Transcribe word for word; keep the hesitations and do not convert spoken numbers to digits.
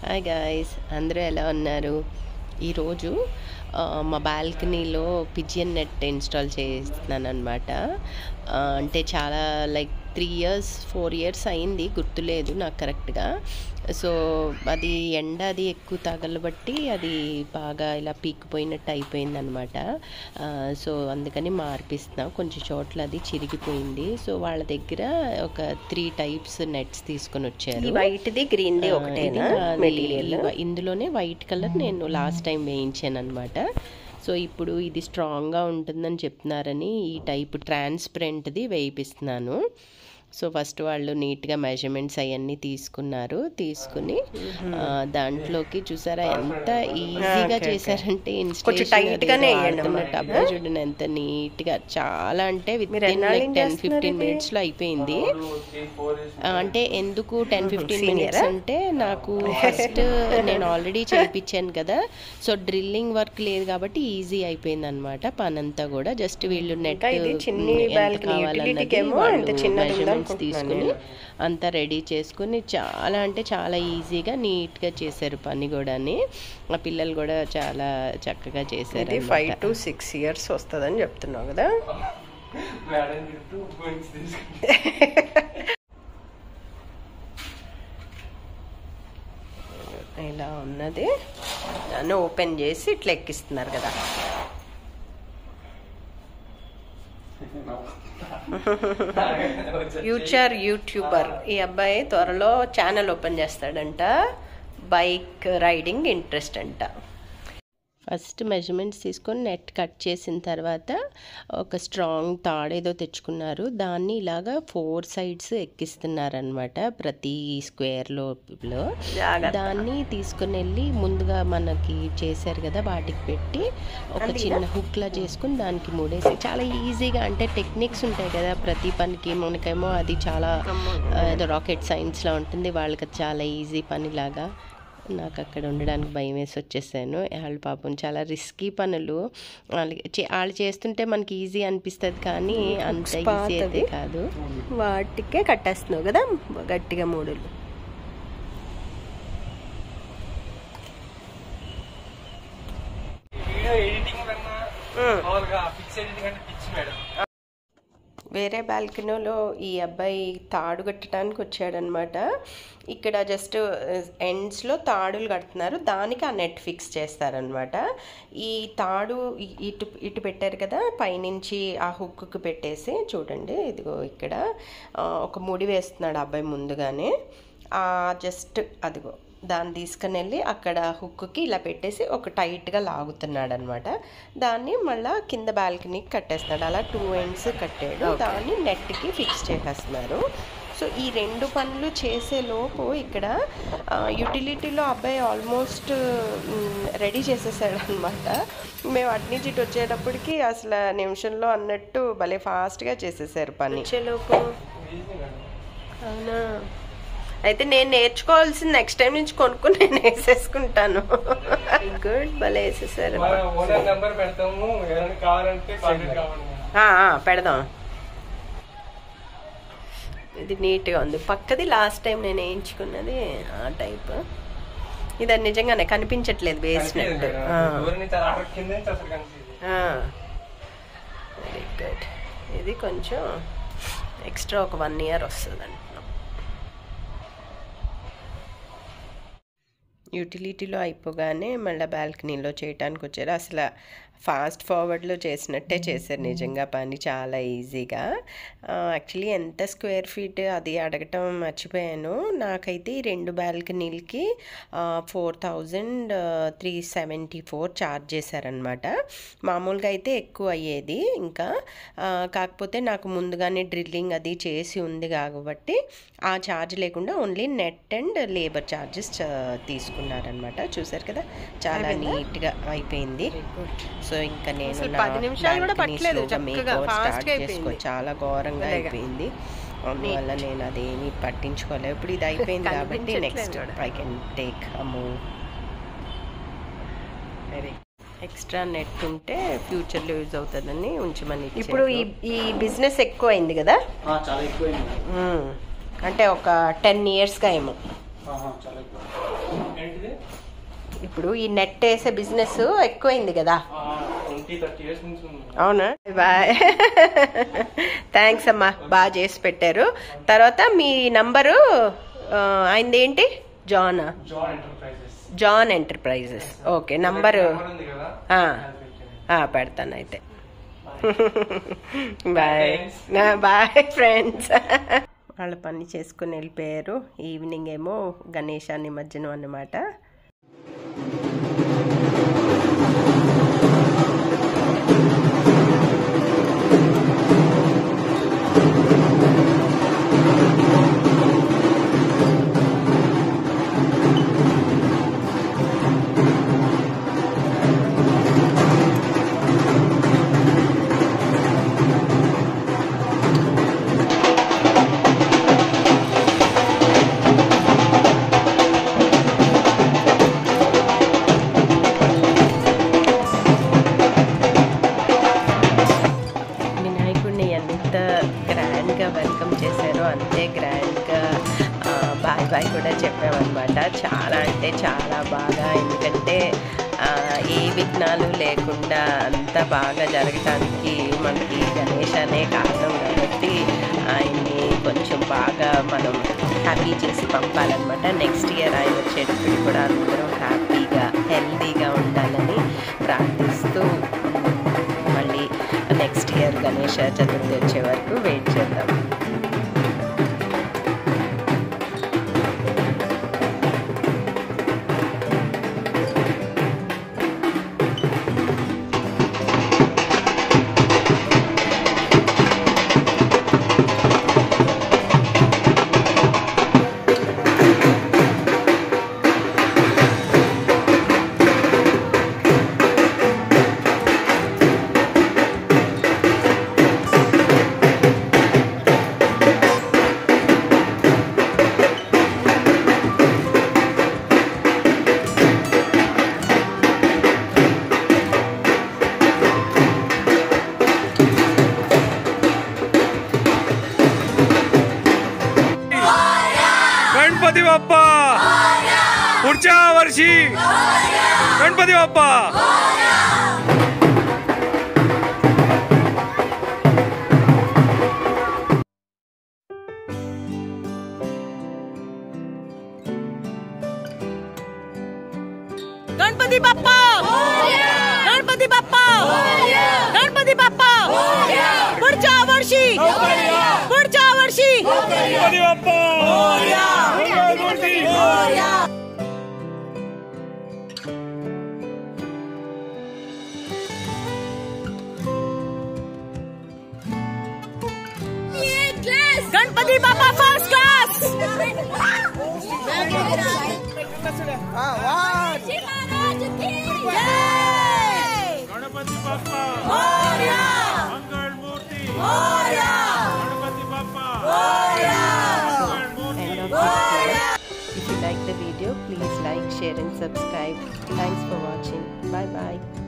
Hi guys, అందరూ ఎలా ఉన్నారు? ఈరోజు మా బాల్కనీలో పిజియన్ నెట్ ఇన్స్టాల్ చేస్తున్నాను అనమాట. అంటే చాలా like three years four years అయింది, గుర్తులేదు నాకు కరెక్ట్గా. సో అది ఎండ అది ఎక్కువ తగలబట్టి అది బాగా ఇలా పీకిపోయినట్టు అయిపోయింది అనమాట. సో అందుకని మార్పిస్తున్నాం, కొంచెం చోట్ల అది చిరిగిపోయింది. సో వాళ్ళ దగ్గర ఒక త్రీ టైప్స్ నెట్స్ తీసుకొని వచ్చారు. వైట్ది గ్రీన్ది ఒకటేనా మెటీరియల్? ఇందులోనే వైట్ కలర్ నేను లాస్ట్ టైం వేయించాను అనమాట. సో ఇప్పుడు ఇది స్ట్రాంగ్గా ఉంటుందని చెప్తున్నారని ఈ టైప్ ట్రాన్స్పరెంట్ది వేయిస్తున్నాను. సో ఫస్ట్ వాళ్ళు నీట్గా మెజర్మెంట్స్ అవన్నీ తీసుకున్నారు. తీసుకుని దాంట్లోకి చూసారా ఎంత ఈజీగా చేశారంటే ఇన్స్టాలేషన్ టబ్బా చూడండి ఎంత నీట్గా, చాలా అంటే within like ten fifteen మినిట్స్లో అయిపోయింది. అంటే ఎందుకు టెన్ ఫిఫ్టీన్ మినిట్స్ అంటే నాకు ఫస్ట్ నేను ఆల్రెడీ చేయించాను కదా, సో డ్రిల్లింగ్ వర్క్ లేదు కాబట్టి ఈజీ అయిపోయింది అనమాట పని అంతా కూడా. జస్ట్ వీళ్ళు నెట్ కావాలన్నది తీసుకుని అంతా రెడీ చేసుకుని చాలా అంటే చాలా ఈజీగా నీట్గా చేశారు పని కూడా. మా పిల్లలు కూడా చాలా చక్కగా చేశారు. ఫైవ్ టు సిక్స్ ఇయర్స్ వస్తుందని చెప్తున్నావు కదా. ఇలా ఉన్నది దాన్ని ఓపెన్ చేసి ఇట్లా ఎక్కిస్తున్నారు కదా. ఫ్యూచర్ యూట్యూబర్ ఈ అబ్బాయి త్వరలో ఛానల్ ఓపెన్ చేస్తాడంట. బైక్ రైడింగ్ ఇంట్రెస్ట్ అంట. ఫస్ట్ మెజర్మెంట్స్ తీసుకొని నెట్ కట్ చేసిన తర్వాత ఒక స్ట్రాంగ్ తాడేదో తెచ్చుకున్నారు, దాన్ని ఇలాగా ఫోర్ సైడ్స్ ఎక్కిస్తున్నారనమాట ప్రతి స్క్వేర్లో. దాన్ని తీసుకుని వెళ్ళి ముందుగా మనకి చేశారు కదా వాటికి పెట్టి ఒక చిన్న హుక్లా చేసుకుని దానికి మూడేసి చాలా ఈజీగా, అంటే టెక్నిక్స్ ఉంటాయి కదా ప్రతి పనికి. మనకేమో అది చాలా ఏదో రాకెట్ సైన్స్లా ఉంటుంది, వాళ్ళకి చాలా ఈజీ పనిలాగా. నాకు అక్కడ ఉండడానికి భయం వేసి వచ్చేసాను. వాళ్ళు పాపం చాలా రిస్కీ పనులు వాళ్ళు చేస్తుంటే మనకి ఈజీ అనిపిస్తుంది కానీ అంత ఈజీ అయితే కాదు. వాటికే కట్టేస్తున్నావు కదా గట్టిగా మూడులు. వేరే బాల్కనీలో ఈ అబ్బాయి తాడు కట్టడానికి వచ్చాడనమాట. ఇక్కడ జస్ట్ ఎండ్స్లో తాడులు కడుతున్నారు, దానికి ఆ నెట్ ఫిక్స్ చేస్తారనమాట. ఈ తాడు ఇటు ఇటు పెట్టారు కదా, పైనుంచి ఆ హుక్కు పెట్టేసి చూడండి, ఇదిగో ఇక్కడ ఒక ముడి వేస్తున్నాడు అబ్బాయి ముందుగానే. జస్ట్ అదిగో దాన్ని తీసుకుని వెళ్ళి అక్కడ హుక్కి ఇలా పెట్టేసి ఒక టైట్గా లాగుతున్నాడు అనమాట. దాన్ని మళ్ళీ కింద బాల్కనీకి కట్టేస్తున్నాడు. అలా టూ ఎండ్స్ కట్టాడు, దాన్ని నెట్కి ఫిక్స్ చేసేస్తున్నారు. సో ఈ రెండు పనులు చేసేలోపు ఇక్కడ యూటిలిటీలో అబ్బాయి ఆల్మోస్ట్ రెడీ చేసేసాడు అనమాట. మేము అటు నుంచి ఇటు వచ్చేటప్పటికి అసలు నిమిషంలో అన్నట్టు భలే ఫాస్ట్గా చేసేసారు పని. వచ్చేలోపు అవునా, అయితే నేను నేర్చుకోవాల్సింది నెక్స్ట్ టైం నుంచి కొనుక్కుని నేను వేసేసుకుంటాను. గుడ్, భలే వేసేసారు. పెడదాం. ఇది నీట్గా ఉంది. పక్కది లాస్ట్ టైం నేను వేయించుకున్నది ఆ టైప్. ఇది నిజంగానే కనిపించట్లేదు వేసినట్టు. Very good. ఇది కొంచెం ఎక్స్ట్రా ఒక వన్ ఇయర్ వస్తుందండి. యూటిలిటీలో అయిపోగానే మళ్ళీ బాల్కనీలో చేయటానికి వచ్చారు. అసలు ఫాస్ట్ ఫార్వర్డ్లో చేసినట్టే చేశారు నిజంగా పని, చాలా ఈజీగా. యాక్చువల్లీ ఎంత స్క్వేర్ ఫీట్ అది అడగటం మర్చిపోయాను. నాకైతే ఈ రెండు బాల్కనీలకి four thousand three seventy four charge చేశారనమాట. మామూలుగా అయితే ఎక్కువ అయ్యేది ఇంకా, కాకపోతే నాకు ముందుగానే డ్రిల్లింగ్ అది చేసి ఉంది కాబట్టి ఆ ఛార్జ్ లేకుండా only net and labour charges తీసుకున్నారనమాట. చూసారు కదా చాలా నీట్గా అయిపోయింది. సో ఇంకా నేను స్టార్ట్ చేసుకో చాలా ఘోరంగా అయిపోయింది, అందువల్ల నేను అదేమి పట్టించుకోలేదు. ఇప్పుడు ఇది అయిపోయింది కాబట్టి next I can take a move. Extra net ఉంటే ఫ్యూచర్లో యూజ్ అవుతుందని ఉంచమని. ఇప్పుడు ఈ బిజినెస్ ఎక్కువ అయింది కదా, అంటే ఒక టెన్ ఇయర్స్గా ఏమో. ఇప్పుడు ఈ నెట్ వేసే బిజినెస్ ఎక్కువైంది కదా. అవునా? బాయ్. థ్యాంక్స్ అమ్మా, బాగా చేసి పెట్టారు. తర్వాత మీ నంబరు ఆయనది ఏంటి? John John enterprises. Okay, number పెడతాను అయితే. Bye bye friends. వాళ్ళ పని చేసుకుని వెళ్ళిపోయారు. ఈవినింగ్ ఏమో గణేష నిమజ్జనం అన్నమాట. వెల్కమ్ చేశారు, అంతే గ్రాండ్గా బాయ్ బాయ్ కూడా చెప్పామన్నమాట. చాలా అంటే చాలా బాగా, ఎందుకంటే ఏ విఘ్నాలు లేకుండా అంత బాగా జరగటానికి మనకి గణేష్ అనే కారణం కాబట్టి ఆయన్ని కొంచెం బాగా మనం హ్యాపీ చేసి పంపాలన్నమాట. నెక్స్ట్ ఇయర్ ఆయన వచ్చేటప్పుడు కూడా అందరూ హ్యాపీగా హెల్తీగా ఉండాలని ప్రార్థిస్తూ మళ్ళీ నెక్స్ట్ ఇయర్ గణేష చతుర్థి వచ్చే వరకు వెయిట్ చేద్దాం. गणपती बाप्पा पुढच्या वर्षी गणपती बाप्पा. गणपती बाप्पा गणपती बाप्पा गणपती बाप्पा पुढच्या वर्षी पुढच्या वर्षी गणपती बाप्पा. गणपती बाप्पा फर्स्ट क्लास. गणपती बाप्पा मंगल मूर्ती. गणपती बाप्पा मंगल मूर्ती. If you like the video, please like, share and subscribe. Thanks for watching. Bye bye.